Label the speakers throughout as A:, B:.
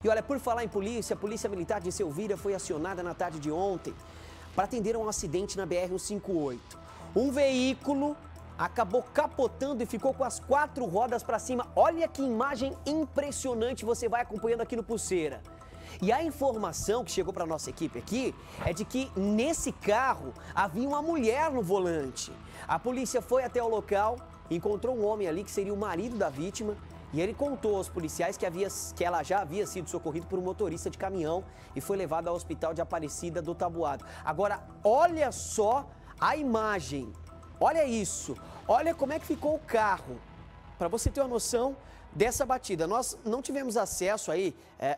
A: E olha, por falar em polícia, a Polícia Militar de Selvíria foi acionada na tarde de ontem para atender a um acidente na BR-158. Um veículo acabou capotando e ficou com as 4 rodas para cima. Olha que imagem impressionante, você vai acompanhando aqui no Pulseira. E a informação que chegou para a nossa equipe aqui é de que nesse carro havia uma mulher no volante. A polícia foi até o local, encontrou um homem ali que seria o marido da vítima e ele contou aos policiais que ela já havia sido socorrida por um motorista de caminhão e foi levada ao hospital de Aparecida do Taboado. Agora, olha só a imagem, olha isso, olha como é que ficou o carro, para você ter uma noção dessa batida. Nós não tivemos acesso aí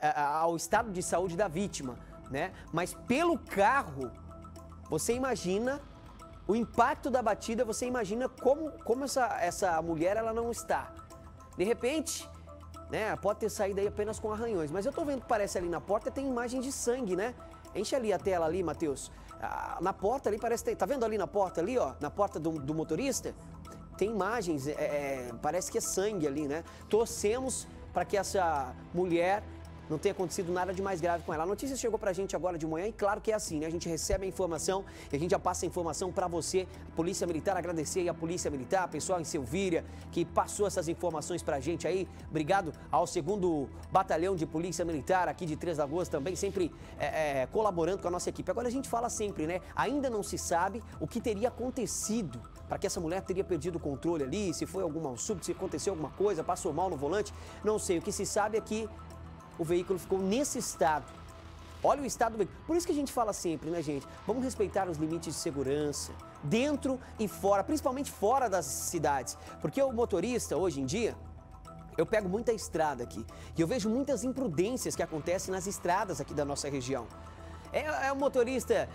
A: ao estado de saúde da vítima, né? Mas pelo carro, você imagina o impacto da batida, você imagina como essa mulher ela não está. De repente, né, pode ter saído aí apenas com arranhões, mas eu tô vendo que parece ali na porta tem imagem de sangue, né? Enche ali a tela ali, Matheus. Na porta ali parece que tá vendo ali na porta ali, ó, na porta do motorista? Tem imagens, parece que é sangue ali, né? Torcemos para que essa mulher não tenha acontecido nada de mais grave com ela. A notícia chegou pra gente agora de manhã e claro que é assim, né? A gente recebe a informação e a gente já passa a informação para você. A Polícia Militar, agradecer aí a Polícia Militar, a pessoal em Selvíria que passou essas informações pra gente aí. Obrigado ao 2º Batalhão de Polícia Militar aqui de Três Lagoas também, sempre colaborando com a nossa equipe. Agora a gente fala sempre, né? Ainda não se sabe o que teria acontecido para que essa mulher teria perdido o controle ali, se foi algum mal súbito, se aconteceu alguma coisa, passou mal no volante, não sei. O que se sabe é que o veículo ficou nesse estado. Olha o estado do veículo. Por isso que a gente fala sempre, né, gente? Vamos respeitar os limites de segurança, dentro e fora, principalmente fora das cidades. Porque o motorista, hoje em dia, eu pego muita estrada aqui e eu vejo muitas imprudências que acontecem nas estradas aqui da nossa região. É o motorista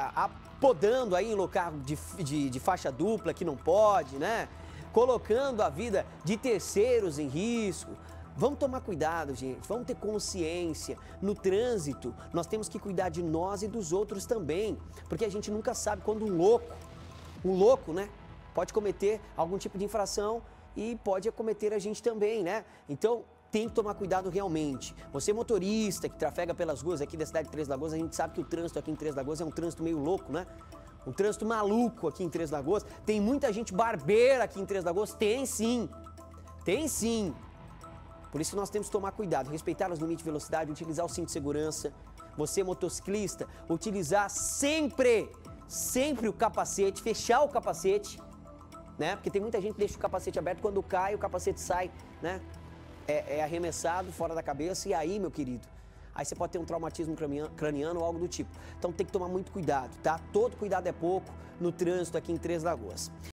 A: podando aí em local de faixa dupla que não pode, né? Colocando a vida de terceiros em risco. Vamos tomar cuidado, gente, vamos ter consciência. No trânsito, nós temos que cuidar de nós e dos outros também, porque a gente nunca sabe quando um louco, né, pode cometer algum tipo de infração e pode acometer a gente também, né? Então, tem que tomar cuidado realmente. Você motorista que trafega pelas ruas aqui da cidade de Três Lagoas, a gente sabe que o trânsito aqui em Três Lagoas é um trânsito meio louco, né? Um trânsito maluco aqui em Três Lagoas. Tem muita gente barbeira aqui em Três Lagoas? Tem sim, tem sim. Por isso nós temos que tomar cuidado, respeitar os limites de velocidade, utilizar o cinto de segurança. Você, motociclista, utilizar sempre o capacete, fechar o capacete, né? Porque tem muita gente que deixa o capacete aberto, quando cai, o capacete sai, né? É arremessado fora da cabeça e aí, meu querido, aí você pode ter um traumatismo craniano ou algo do tipo. Então tem que tomar muito cuidado, tá? Todo cuidado é pouco no trânsito aqui em Três Lagoas.